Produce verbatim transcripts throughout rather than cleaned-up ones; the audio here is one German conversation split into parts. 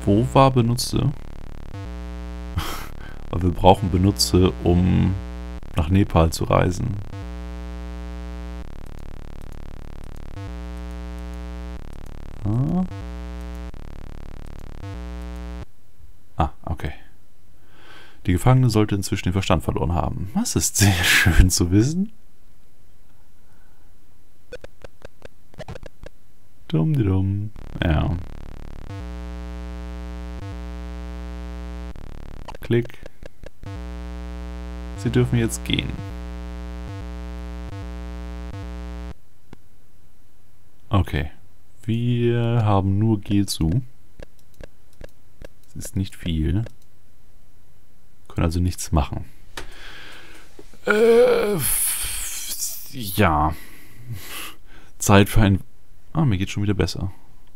Wo war Benutze? Aber wir brauchen Benutze, um nach Nepal zu reisen. Ah, ah okay. Die Gefangene sollte inzwischen den Verstand verloren haben. Das ist sehr schön zu wissen. Dumm, die dumm. Ja. Klick. Sie dürfen jetzt gehen. Okay. Wir haben nur G zu. Das ist nicht viel. Können also nichts machen. Äh, ja. Zeit für ein... Ah, mir geht schon wieder besser.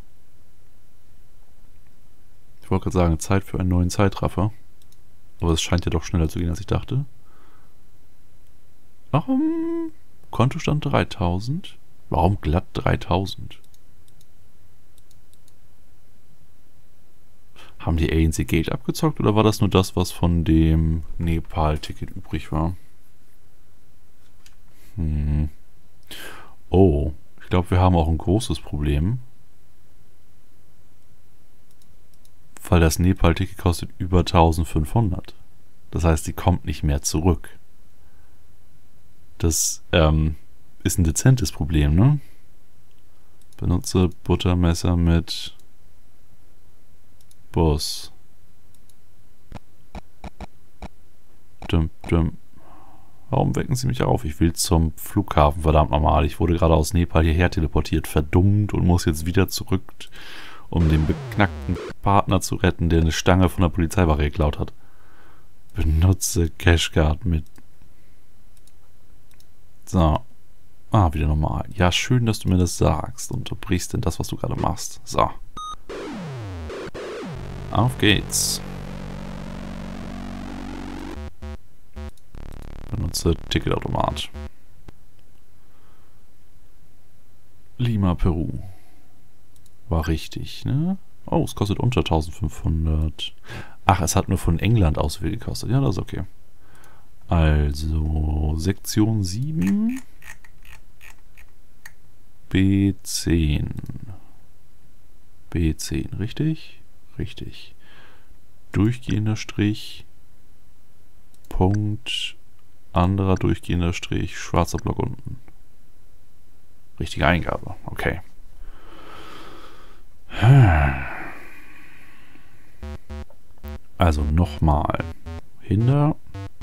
Ich wollte gerade sagen, Zeit für einen neuen Zeitraffer. Aber es scheint ja doch schneller zu gehen, als ich dachte. Warum? Kontostand dreitausend? Warum glatt dreitausend? Haben die Aliens ihr Geld abgezockt oder war das nur das, was von dem Nepal-Ticket übrig war? Hm. Oh, ich glaube, wir haben auch ein großes Problem. Weil das Nepal-Ticket kostet über eintausendfünfhundert. Das heißt, sie kommt nicht mehr zurück. Das ähm, ist ein dezentes Problem, ne? Benutze Buttermesser mit Bus. Dum, dum. Warum wecken Sie mich auf? Ich will zum Flughafen, verdammt nochmal. Ich wurde gerade aus Nepal hierher teleportiert, verdummt, und muss jetzt wieder zurück, um den beknackten Partner zu retten, der eine Stange von der Polizeiwache geklaut hat. Benutze Cashcard mit... So. Ah, wieder normal. Ja, schön, dass du mir das sagst. Unterbrichst denn das, was du gerade machst. So. Auf geht's. Benutze Ticketautomat. Lima, Peru. War richtig, ne? Oh, es kostet unter eintausendfünfhundert. Ach, es hat nur von England aus viel gekostet. Ja, das ist okay. Also, Sektion sieben. B zehn. B zehn, richtig? Richtig. Durchgehender Strich. Punkt. Anderer durchgehender Strich. Schwarzer Block unten. Richtige Eingabe. Okay. Also nochmal. Hinder.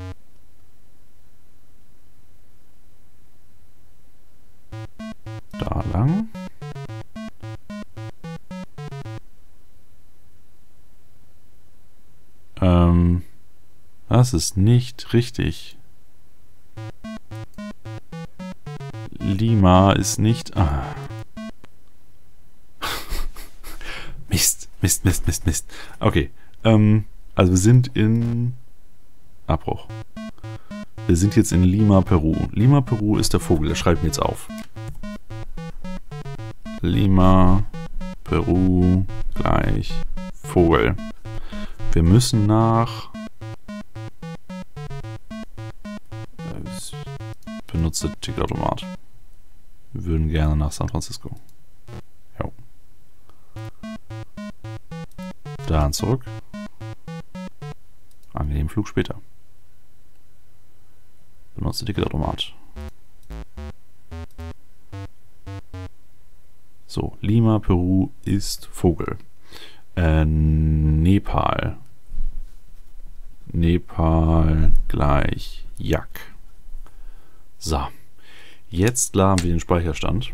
Da lang. Ähm, das ist nicht richtig. Lima ist nicht... Ah. Mist, Mist, Mist, Mist, Mist. Okay, ähm, also wir sind in... Abbruch. Wir sind jetzt in Lima, Peru. Lima, Peru ist der Vogel, der schreibt mir jetzt auf. Lima, Peru, gleich Vogel. Wir müssen nach... Benutze Ticketautomat. Wir würden gerne nach San Francisco. Jo. Dann zurück. Angenehmen Flug später. Benutze Ticketautomat. So, Lima, Peru ist Vogel. Äh, Nepal. Nepal gleich Jak. So. Jetzt laden wir den Speicherstand.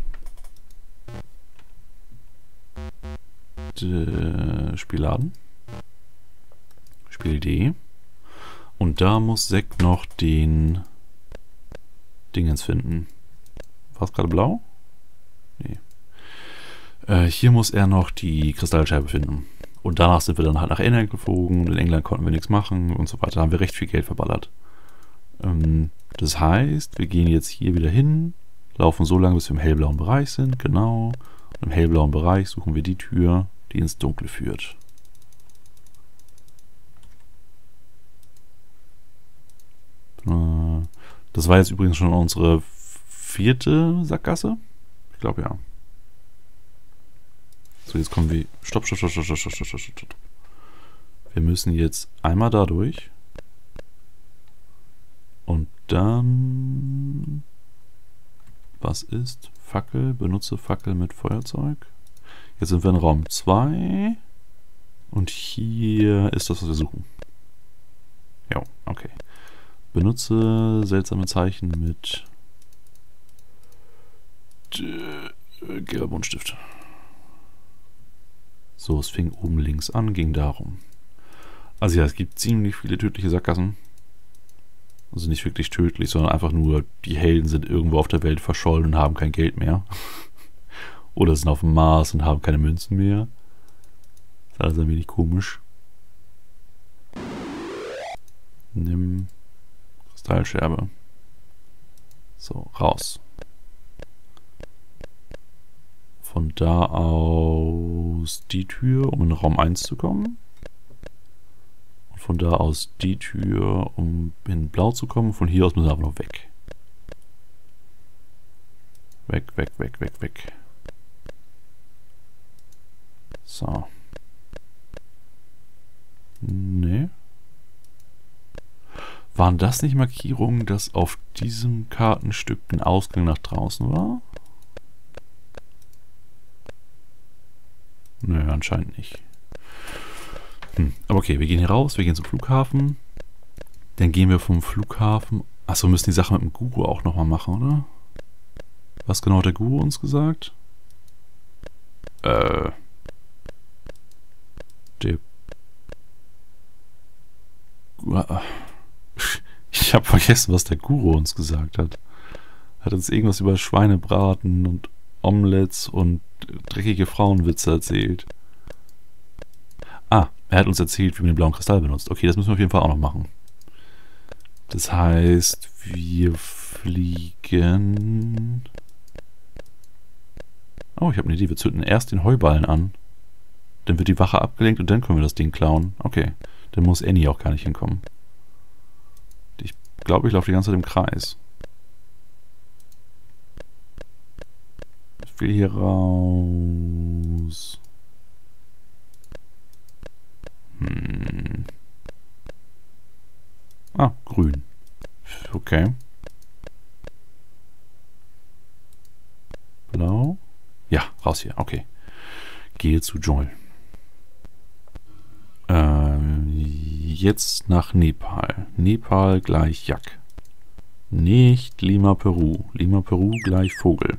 D Spiel laden. Spiel D. Und da muss Sek noch den Dingens finden. War es gerade blau? Nee. Äh, hier muss er noch die Kristallscheibe finden. Und danach sind wir dann halt nach England geflogen. In England konnten wir nichts machen und so weiter. Da haben wir recht viel Geld verballert. Ähm, das heißt, wir gehen jetzt hier wieder hin, laufen so lange, bis wir im hellblauen Bereich sind. Genau. Und im hellblauen Bereich suchen wir die Tür, die ins Dunkle führt. Äh, das war jetzt übrigens schon unsere vierte Sackgasse. Ich glaube ja. So, jetzt kommen wir... Stopp, stopp, stopp, stopp, stopp, stopp, stopp, stopp, stopp. Wir müssen jetzt einmal da durch. Und dann... Was ist Fackel? Benutze Fackel mit Feuerzeug. Jetzt sind wir in Raum zwei. Und hier ist das, was wir suchen. Ja, okay. Benutze seltsame Zeichen mit äh, gelber Buntstift. So, es fing oben links an, ging darum. Also ja, es gibt ziemlich viele tödliche Sackgassen. Also nicht wirklich tödlich, sondern einfach nur, die Helden sind irgendwo auf der Welt verschollen und haben kein Geld mehr. Oder sind auf dem Mars und haben keine Münzen mehr. Das ist alles ein wenig komisch. Nimm Kristallscherbe. So, raus. Von da aus die Tür, um in Raum eins zu kommen. Und von da aus die Tür, um in Blau zu kommen. Von hier aus müssen wir aber noch weg. Weg, weg, weg, weg, weg. So. Nee. Waren das nicht Markierungen, dass auf diesem Kartenstück ein Ausgang nach draußen war? Nö, anscheinend nicht. Hm. Aber okay, wir gehen hier raus, wir gehen zum Flughafen. Dann gehen wir vom Flughafen... Achso, wir müssen die Sache mit dem Guru auch nochmal machen, oder? Was genau hat der Guru uns gesagt? Äh... Der... Ich habe vergessen, was der Guru uns gesagt hat. Er hat uns irgendwas über Schweinebraten und Omelettes und dreckige Frauenwitze erzählt. Ah, er hat uns erzählt, wie man den blauen Kristall benutzt. Okay, das müssen wir auf jeden Fall auch noch machen. Das heißt, wir fliegen... Oh, ich habe eine Idee. Wir zünden erst den Heuballen an. Dann wird die Wache abgelenkt und dann können wir das Ding klauen. Okay, dann muss Annie auch gar nicht hinkommen. Ich glaube, ich laufe die ganze Zeit im Kreis. Ich will hier raus. Hm. Ah, grün. Okay. Blau. Ja, raus hier. Okay. Gehe zu Joel. Ähm, jetzt nach Nepal. Nepal gleich Jak. Nicht Lima, Peru. Lima, Peru gleich Vogel.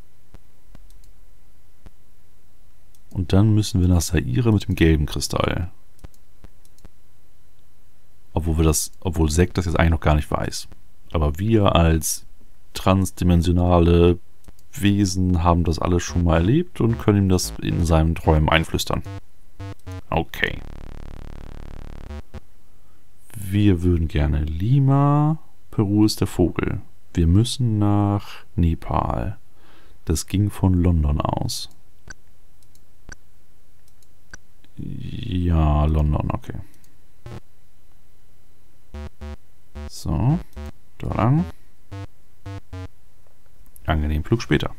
Und dann müssen wir nach Zaire mit dem gelben Kristall. Obwohl wir das, obwohl Zack das jetzt eigentlich noch gar nicht weiß. Aber wir als transdimensionale Wesen haben das alles schon mal erlebt und können ihm das in seinen Träumen einflüstern. Okay. Wir würden gerne Lima. Peru ist der Vogel. Wir müssen nach Nepal. Das ging von London aus. Ja, London, okay. So, da lang. Angenehmen Flug später.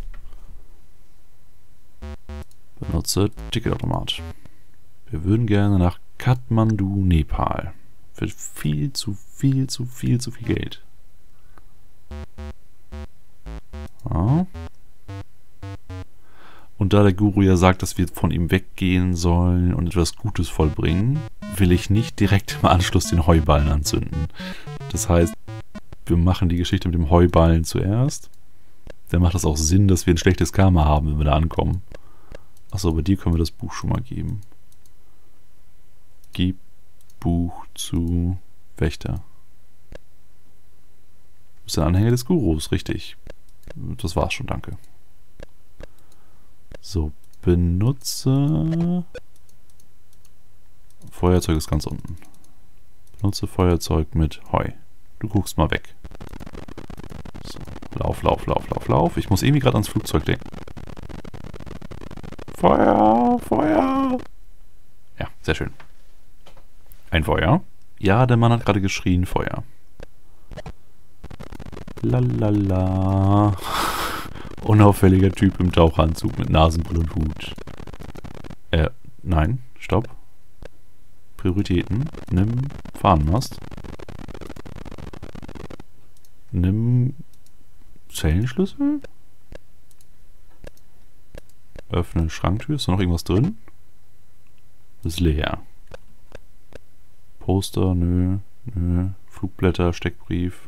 Benutze Ticketautomat. Wir würden gerne nach Kathmandu, Nepal. Für viel zu viel, zu viel, zu viel Geld. Ja. Und da der Guru ja sagt, dass wir von ihm weggehen sollen und etwas Gutes vollbringen, will ich nicht direkt im Anschluss den Heuballen anzünden. Das heißt, wir machen die Geschichte mit dem Heuballen zuerst. Dann macht das auch Sinn, dass wir ein schlechtes Karma haben, wenn wir da ankommen. Achso, bei dir können wir das Buch schon mal geben. Gib Buch zu Wächter. Du bist ein Anhänger des Gurus, richtig. Das war's schon, danke. So, benutze... Feuerzeug ist ganz unten. Benutze Feuerzeug mit Heu. Du guckst mal weg. So, lauf, lauf, lauf, lauf, lauf. Ich muss irgendwie gerade ans Flugzeug denken. Feuer, Feuer. Ja, sehr schön. Ein Feuer. Ja, der Mann hat gerade geschrien, Feuer. Lalala. Unauffälliger Typ im Taucheranzug mit Nasenbrille und Hut. Äh, nein, stopp. Prioritäten. Nimm Fahnenmast. Nimm Zellenschlüssel. Öffne Schranktür. Ist da noch irgendwas drin? Ist leer. Poster, nö, nö. Flugblätter, Steckbrief.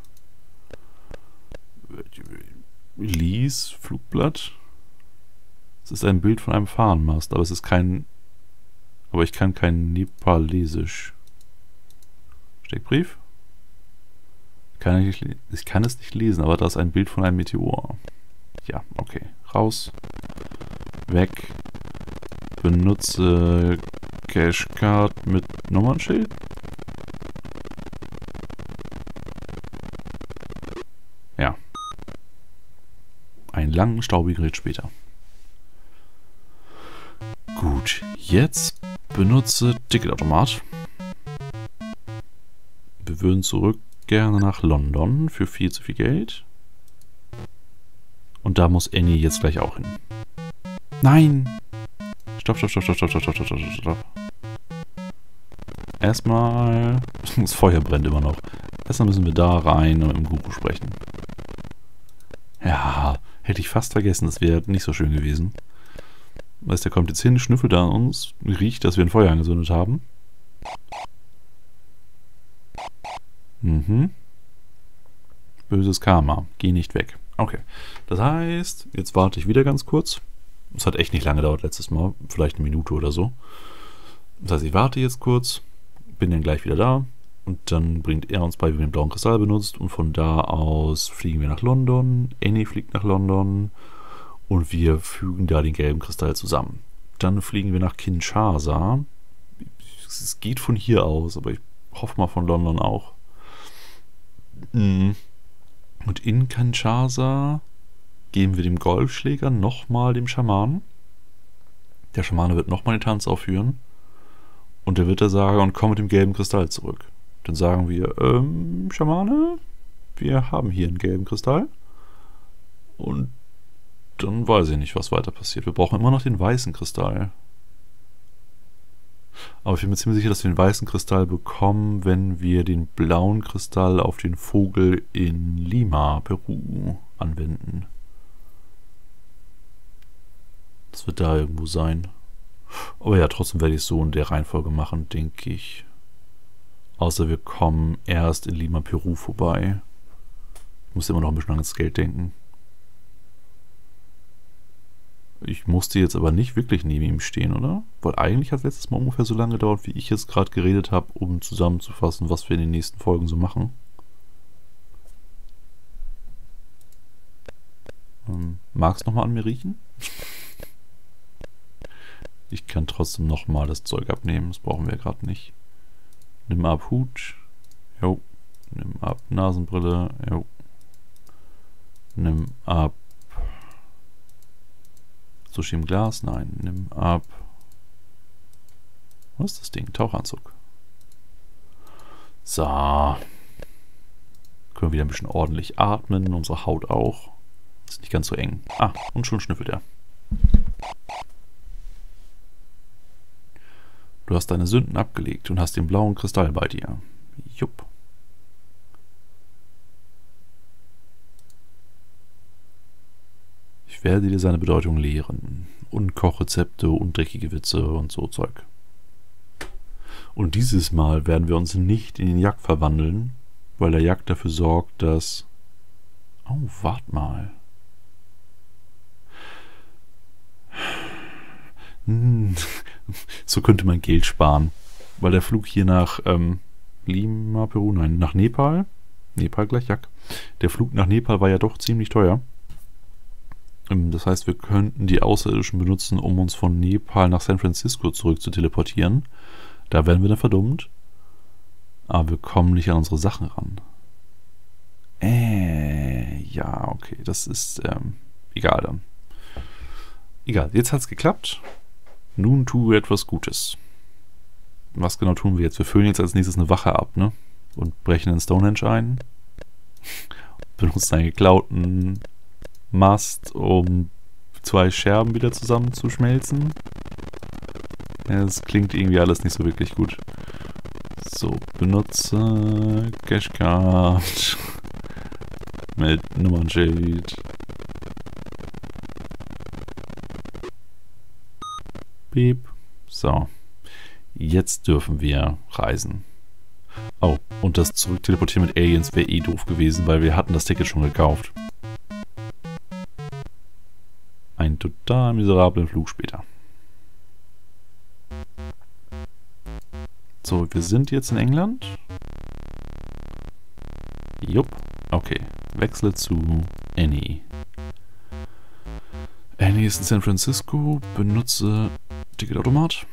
Lies, Flugblatt. Es ist ein Bild von einem Fahnenmast, aber es ist kein... Aber ich kann kein Nepalesisch. Steckbrief? Kann ich, nicht, ich kann es nicht lesen, aber da ist ein Bild von einem Meteor. Ja, okay. Raus. Weg. Benutze Cashcard mit Nummernschild. Ja. Einen langen, staubigen Ritt später. Gut, jetzt benutze Ticketautomat. Wir würden zurück gerne nach London für viel zu viel Geld. Und da muss Annie jetzt gleich auch hin. Nein! Stopp, stopp, stopp, stopp, stopp, stopp, stopp, stopp, stopp. Erstmal... Das Feuer brennt immer noch. Erstmal müssen wir da rein und im Guru sprechen. Ja, hätte ich fast vergessen. Das wäre nicht so schön gewesen. Weißt du, der kommt jetzt hin, schnüffelt an uns, riecht, dass wir ein Feuer angezündet haben. Mhm. Böses Karma. Geh nicht weg. Okay. Das heißt, jetzt warte ich wieder ganz kurz. Es hat echt nicht lange gedauert letztes Mal. Vielleicht eine Minute oder so. Das heißt, ich warte jetzt kurz. Bin dann gleich wieder da. Und dann bringt er uns bei, wie man den blauen Kristall benutzt. Und von da aus fliegen wir nach London. Annie fliegt nach London. Und wir fügen da den gelben Kristall zusammen. Dann fliegen wir nach Kinshasa. Es geht von hier aus, aber ich hoffe mal von London auch. Und in Kinshasa geben wir dem Golfschläger nochmal dem Schamanen. Der Schamane wird nochmal den Tanz aufführen. Und der wird da sagen, und komm mit dem gelben Kristall zurück. Dann sagen wir, ähm, Schamane, wir haben hier einen gelben Kristall. Und dann weiß ich nicht, was weiter passiert. Wir brauchen immer noch den weißen Kristall. Aber ich bin mir ziemlich sicher, dass wir den weißen Kristall bekommen, wenn wir den blauen Kristall auf den Vogel in Lima, Peru, anwenden. Das wird da irgendwo sein. Aber ja, trotzdem werde ich es so in der Reihenfolge machen, denke ich. Außer wir kommen erst in Lima, Peru vorbei. Ich muss immer noch ein bisschen ans Geld denken. Ich musste jetzt aber nicht wirklich neben ihm stehen, oder? Weil eigentlich hat es letztes Mal ungefähr so lange gedauert, wie ich jetzt gerade geredet habe, um zusammenzufassen, was wir in den nächsten Folgen so machen. Ähm, magst du nochmal an mir riechen? Ich kann trotzdem nochmal das Zeug abnehmen, das brauchen wir gerade nicht. Nimm ab Hut. Jo. Nimm ab Nasenbrille. Jo. Nimm ab Sushi im Glas? Nein. Nimm ab. Was ist das Ding? Tauchanzug. So. Können wir wieder ein bisschen ordentlich atmen. Unsere Haut auch. Ist nicht ganz so eng. Ah, und schon schnüffelt er. Du hast deine Sünden abgelegt und hast den blauen Kristall bei dir. Jupp. Ich werde dir seine Bedeutung lehren. Und Kochrezepte und dreckige Witze und so Zeug. Und dieses Mal werden wir uns nicht in den Jagd verwandeln, weil der Jagd dafür sorgt, dass... Oh, wart mal. So könnte man Geld sparen. Weil der Flug hier nach ähm, Lima, Peru, nein, nach Nepal. Nepal gleich Jagd. Der Flug nach Nepal war ja doch ziemlich teuer. Das heißt, wir könnten die Außerirdischen benutzen, um uns von Nepal nach San Francisco zurück zu teleportieren. Da werden wir dann verdummt. Aber wir kommen nicht an unsere Sachen ran. Äh, ja, okay. Das ist ähm, egal dann. Egal, jetzt hat es geklappt. Nun tun wir etwas Gutes. Was genau tun wir jetzt? Wir füllen jetzt als nächstes eine Wache ab, ne? Und brechen in Stonehenge ein. benutzt einen geklauten Mast, um zwei Scherben wieder zusammenzuschmelzen. Es klingt irgendwie alles nicht so wirklich gut. So, benutze Cashcard mit Nummernschild. Piep. So. Jetzt dürfen wir reisen. Oh, und das Zurückteleportieren mit Aliens wäre eh doof gewesen, weil wir hatten das Ticket schon gekauft. Ein total miserablen Flug später. So, wir sind jetzt in England. Jupp. Okay. Wechsle zu Annie. Annie ist in San Francisco. Benutze Ticketautomat.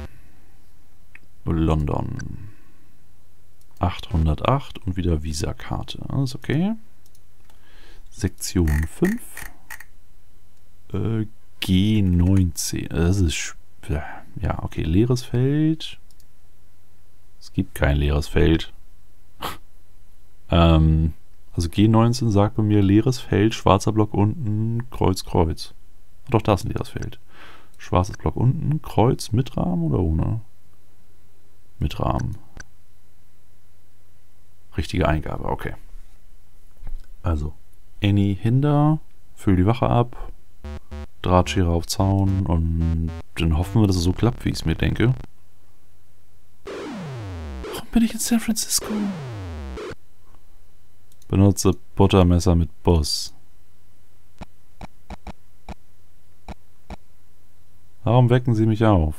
London. achthundertacht und wieder Visa-Karte. Alles okay. Sektion fünf. Äh, G neunzehn. Das ist... Ja, okay. Leeres Feld. Es gibt kein leeres Feld. ähm, also G neunzehn sagt bei mir leeres Feld, schwarzer Block unten, Kreuz, Kreuz. Doch, da ist ein leeres Feld. Schwarzes Block unten, Kreuz mit Rahmen oder ohne? Mit Rahmen. Richtige Eingabe, okay. Also, Annie hinter, füll die Wache ab, Drahtschere auf Zaun und dann hoffen wir, dass es so klappt, wie ich es mir denke. Warum bin ich in San Francisco? Benutze Buttermesser mit Bus. Warum wecken Sie mich auf?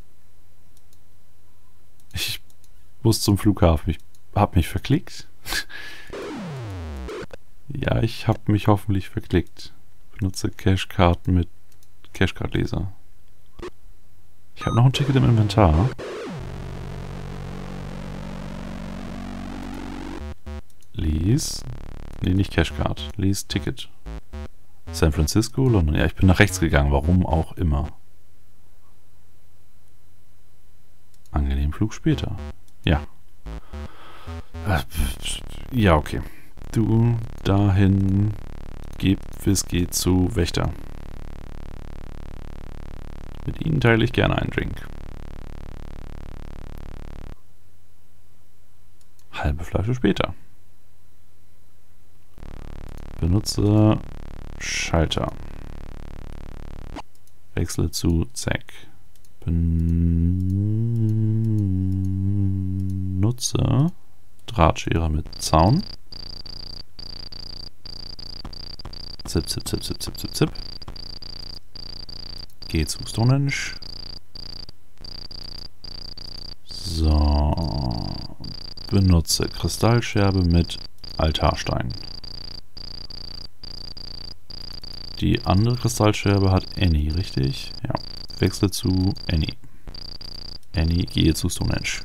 Ich muss zum Flughafen. Ich hab mich verklickt. Ja, ich hab mich hoffentlich verklickt. Benutze Cashcard mit Cashcard-Leser. Ich habe noch ein Ticket im Inventar. Lies. Nee, nicht Cashcard. Lies Ticket. San Francisco, London. Ja, ich bin nach rechts gegangen. Warum auch immer. Angenehmen Flug später. Ja. Ja, okay. Du dahin. Gib Whisky zu Wächter. Mit Ihnen teile ich gerne einen Drink. Halbe Flasche später. Benutze Schalter. Wechsle zu Zack. Benutze Drahtschere mit Zaun. Zip, zip, zip, zip, zip, zip, zip. Geh zu Stonehenge. So. Benutze Kristallscherbe mit Altarstein. Die andere Kristallscherbe hat Annie, richtig? Ja. Wechsle zu Annie. Annie, gehe zu Stonehenge.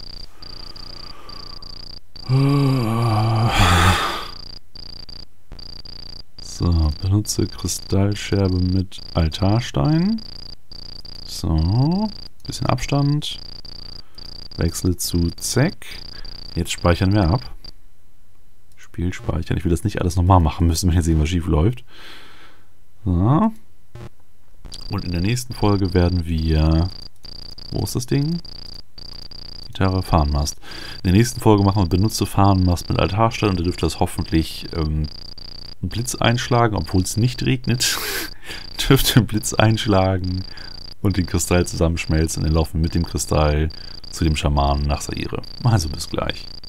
So, benutze Kristallscherbe mit Altarstein. So, bisschen Abstand. Wechsle zu Zack. Jetzt speichern wir ab. Spiel speichern. Ich will das nicht alles nochmal machen müssen, wenn jetzt irgendwas schief läuft. So. Und in der nächsten Folge werden wir... Wo ist das Ding? Gitarre, Fahnenmast. In der nächsten Folge machen wir benutze Fahnenmast mit Altarstein und da dürfte das hoffentlich ähm, einen Blitz einschlagen, obwohl es nicht regnet. Dürfte ein Blitz einschlagen und den Kristall zusammenschmelzen und dann laufen wir mit dem Kristall zu dem Schamanen nach Saire. Also bis gleich.